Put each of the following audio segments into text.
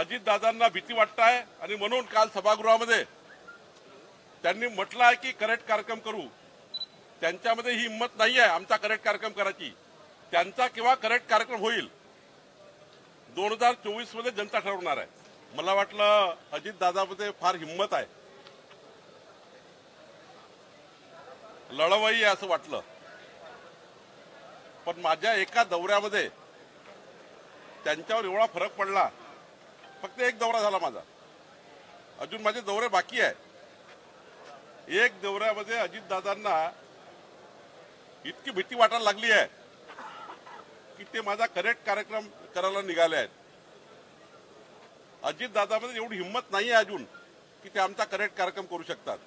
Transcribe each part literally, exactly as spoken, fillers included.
अजितदादांना भीती वाटताय आणि म्हणून काल सभागृहामध्ये त्यांनी म्हटलं आहे की करेक्ट कार्यक्रम करू। त्यांच्यामध्ये ही हिंमत नाही आहे आमचा करेक्ट कार्यक्रम करायची। त्यांचा केव्हा करेक्ट कार्यक्रम होईल दोन हजार चोवीस मध्ये जनता ठरवणार आहे। मला वाटलं अजितदादामध्ये फार हिंमत आहे, लढवई आहे असं वाटलं, पण माझ्या एका दौऱ्यामध्ये त्यांच्यावर एवढा फरक पडला। फक्त एक दौरा झाला माझा, अजून माझे दौरे बाकी आहे। एक दौऱ्यामध्ये अजितदादांना इतकी भीती वाटायला लागली आहे की ते माझा करेक्ट कार्यक्रम करायला निघाले आहेत। अजितदादामध्ये एवढी हिंमत नाही आहे अजून की ते आमचा करेक्ट कार्यक्रम करू शकतात।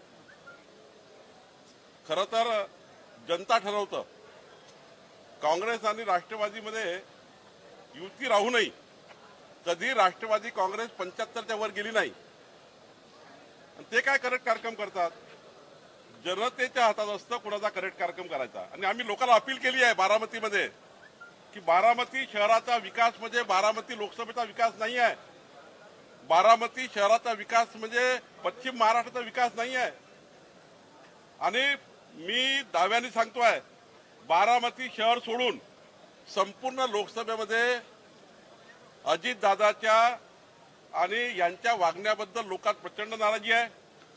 खरं तर जनता ठरवतं। काँग्रेस आणि राष्ट्रवादीमध्ये युती राहूनही कधी राष्ट्रवादी काँग्रेस पंच्याहत्तरच्या वर गेली नाही। ते काय करेक्ट कार्यक्रम करतात, जनतेच्या हातात असतं कुणाचा करेक्ट कार्यक्रम करायचा। आणि आम्ही लोकांना अपील केली आहे बारामतीमध्ये की बारामती शहराचा विकास म्हणजे बारामती लोकसभेचा विकास नाही आहे, बारामती शहराचा विकास म्हणजे पश्चिम महाराष्ट्राचा विकास नाही आहे। आणि मी दाव्याने सांगतोय बारामती शहर सोडून संपूर्ण लोकसभेमध्ये अजितदादाच्या आणि यांच्या वागण्याबद्दल लोकांत प्रचंड नाराजी आहे।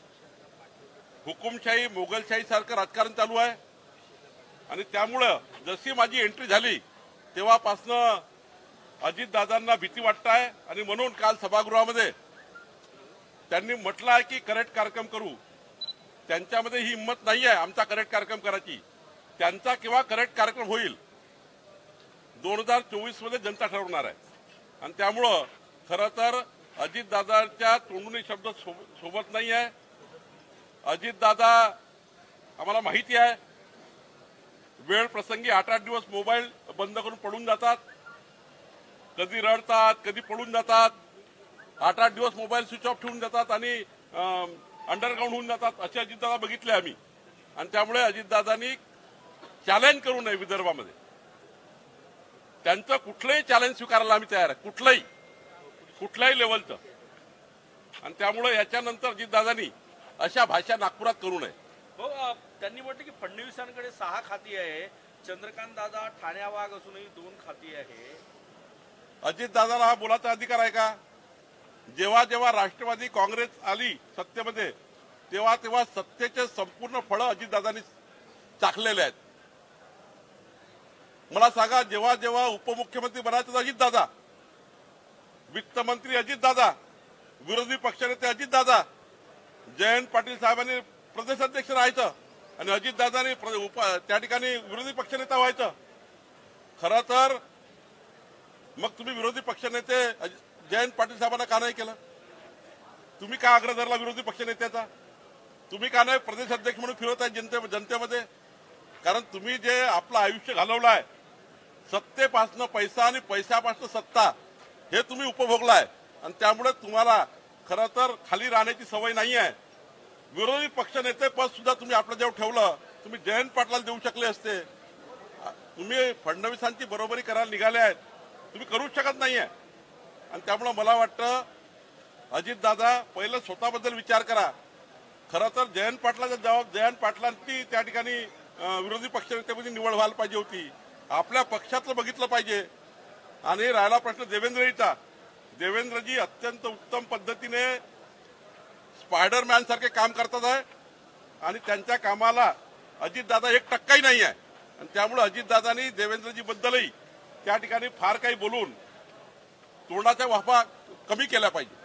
हुकुमशाही मोगलशाही सारखं राजकारण चालू आहे आणि त्यामुळे जशी माझी एंट्री झाली तेव्हापासनं अजितदादांना भीती वाटताय आणि म्हणून काल सभागृहामध्ये त्यांनी म्हटलं आहे की करेक्ट कार्यक्रम करू। त्यांच्यामध्ये ही हिंमत नाही आहे आमचा करेक्ट कार्यक्रम करायची। त्यांचा केव्हा करेक्ट कार्यक्रम होईल दोन हजार चोवीस मध्ये जनता ठरवणार आहे। आणि त्यामुळं खरं तर अजितदादांच्या तोंडून शब्द सोबत नाही आहे। अजितदादा आम्हाला माहिती आहे वेळ प्रसंगी आठ आठ दिवस मोबाईल बंद करून पडून जातात, कधी रडतात कधी पडून जातात, आठ आठ दिवस मोबाईल स्विच ऑफ ठेवून जातात आणि अंडरग्राऊंड होऊन जातात। असे अजितदादा बघितले आम्ही। आणि त्यामुळे अजितदादांनी चॅलेंज करू नये विदर्भामध्ये। त्यांचं कुठलंही चॅलेंज स्वीकारायला आम्ही तयार आहे, कुठलंही कुठल्याही लेवलचं। आणि त्यामुळे याच्यानंतर अजितदादांनी अशा भाषा नागपुरात करू नये। हो, त्यांनी म्हटलं की फडणवीसांकडे सहा खाती आहे, चंद्रकांत दादा ठाण्या वाघ असूनही दोन खाती आहे। अजितदादाला हा बोलायचा अधिकार आहे का? जेव्हा जेव्हा राष्ट्रवादी काँग्रेस आली सत्तेमध्ये तेव्हा तेव्हा सत्तेचे संपूर्ण फळं अजितदादांनी चाखलेले आहेत। मला सांगा, जेव्हा जेव्हा उपमुख्यमंत्री बनायचं अजितदादा, वित्तमंत्री अजितदादा, विरोधी पक्षनेते अजितदादा, जयंत पाटील साहेबांनी प्रदेश अध्यक्ष राहायचं आणि अजितदादांनी त्या ठिकाणी विरोधी पक्षनेता व्हायचं। खरं तर मग तुम्ही विरोधी पक्षनेते जयंत पाटील साहेबांना का नाही केलं? तुम्ही का आग्रह धरला विरोधी पक्षनेत्याचा? तुम्ही का नाही प्रदेश अध्यक्ष म्हणून फिरत आहे जनते जनतेमध्ये? कारण तुम्ही जे आपलं आयुष्य घालवलं आहे सत्तेपासनं पैसा आणि पैशापासनं सत्ता हे तुम्ही उपभोगलाय आणि त्यामुळे तुम्हाला खरं तर खाली राहण्याची सवय नाही आहे। विरोधी पक्षनेते पद सुद्धा तुम्ही आपलं जेव्हा ठेवलं तुम्ही जयंत पाटलाला देऊ शकले असते। तुम्ही फडणवीसांची बरोबरी करायला निघाले आहेत, तुम्ही करूच शकत नाहीये। आणि त्यामुळे मला वाटतं अजितदादा पहिलं स्वतःबद्दल विचार करा। खरं तर जयंत पाटलाचा जबाब जयंत पाटलांची त्या ठिकाणी विरोधी पक्षनेत्यामध्ये निवड व्हायला पाहिजे होती, आपल्या पक्षातलं बघितलं पाहिजे। आणि राहिला प्रश्न देवेंद्रजीचा, देवेंद्रजी अत्यंत उत्तम पद्धतीने स्पायडरमॅन सारखे काम करतात आहे आणि त्यांच्या कामाला अजितदादा एक टक्काही नाही आहे। आणि त्यामुळे अजितदादांनी देवेंद्रजी बद्दलही त्या ठिकाणी फार काही बोलून तोंडाच्या वाफा कमी केल्या पाहिजे।